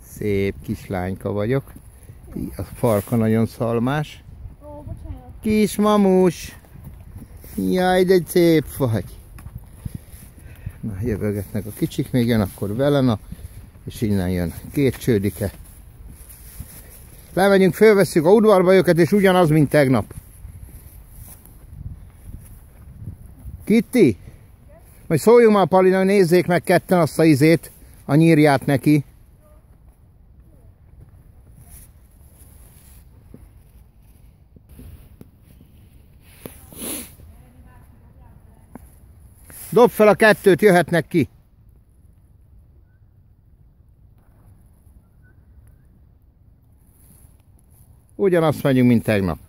Szép kislányka vagyok. A farka nagyon szalmás. Kis mamus. Jaj, de szép vagy. Na, jövögetnek a kicsik, még jön akkor Velena, és innen jön két csődike. Lemegyünk, fölvesszük a udvarba őket, és ugyanaz, mint tegnap. Kitty? Majd szóljunk már Palina, hogy nézzék meg ketten azt a izét, a nyírját neki. Dob fel a kettőt, jöhetnek ki. Ugyanazt megyünk, mint tegnap.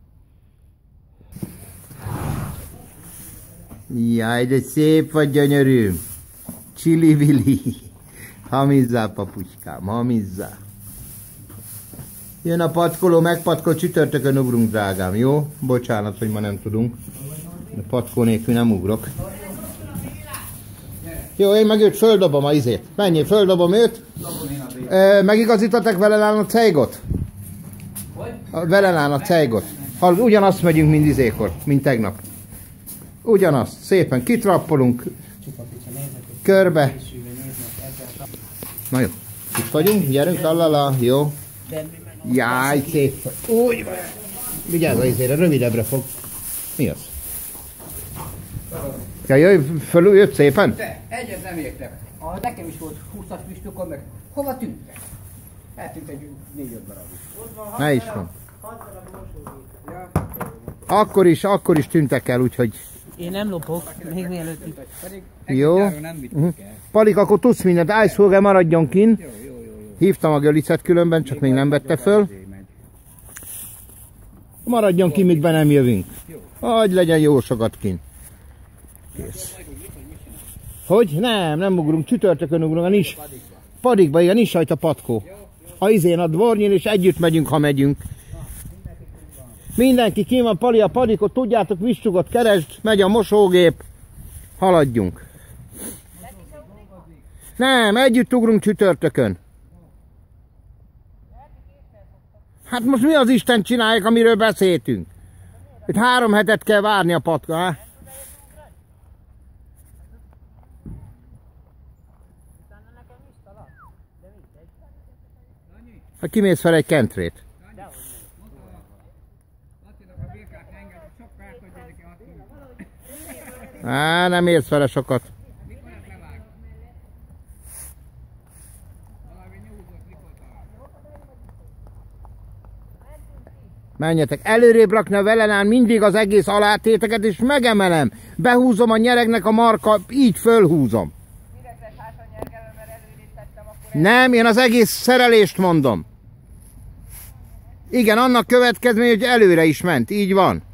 Jaj, de szép vagy, gyönyörű. Csili-vili. Hamizzá, papucskám, hamizzá. Jön a patkoló, megpatkol, csütörtökön ugrunk, drágám, jó? Bocsánat, hogy ma nem tudunk. De patkó nélkül nem ugrok. Jó, én meg őt földobom a izét. Menjél, földobom őt. Megigazítatok Velelán a cejgot? Velelán a cejgot. Ugyanazt megyünk, mint izékor, mint tegnap. Ugyanazt. Szépen kitrappolunk. Körbe. Na jó. Itt vagyunk, gyerünk, lalala, jó. Jaj, szép. Úgy. Vigyázz a izére, rövidebbre fog. Mi az? Ja, jöjj fölül, jött szépen? Te, egyet nem értem. Nekem is volt 20-as füstokon, meg hova tűntek? Eltűnt egy 4-5 darab is. Ne is van. Akkor is tűntek el, úgyhogy... Én nem lopok, még mielőtt itt. Jó. Palik, akkor tudsz mindent, Iceholger maradjon kin. Hívtam a Gölicet különben, csak még nem vette föl. Maradjon ki, míg be nem jövünk. Hagy legyen jó sokat kin. Kész. Hogy? Nem ugrunk, csütörtökön ugrunk, a nis. Padikba, igen, nincs rajta patkó. A izén a dvornyin, és együtt megyünk, ha megyünk. Mindenki ki van, Pali, a padikot, tudjátok, vissugot keresd, megy a mosógép. Haladjunk. Nem, együtt ugrunk csütörtökön. Hát most mi az Isten csinálják, amiről beszéltünk? Itt 3 hetet kell várni a patka, Ha kimész fel egy kentrét. Nem érsz vele sokat. Menjetek, előrébb rakni a Velenán mindig az egész alátéteket, és megemelem. Behúzom a nyeregnek a marka, így fölhúzom. Nem, én az egész szerelést mondom. Igen, annak következmény, hogy előre is ment, így van.